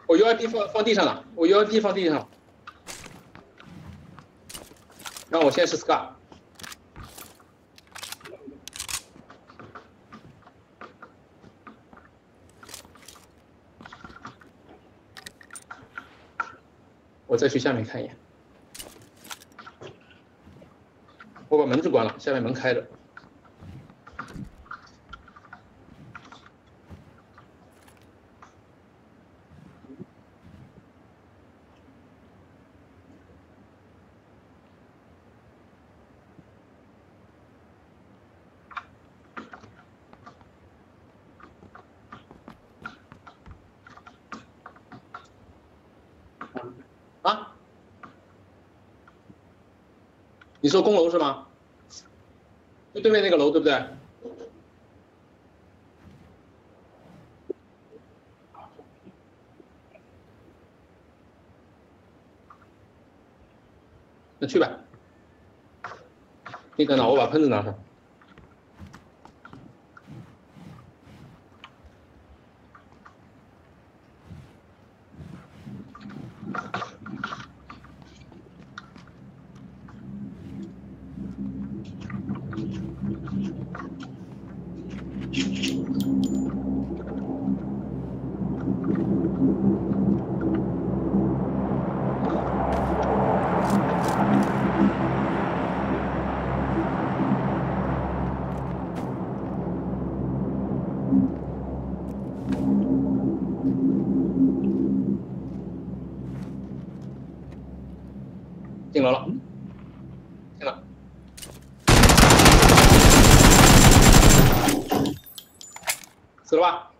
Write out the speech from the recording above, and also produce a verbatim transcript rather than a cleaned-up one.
我 U I P 放放地上了，我 U I P 放地上了。然后我现在是 Scar。我再去下面看一眼。我把门子关了，下面门开着。 啊？你说公楼是吗？就对面那个楼，对不对？那去吧。你等等，我把喷子拿上。 进楼了，进了，死了吧？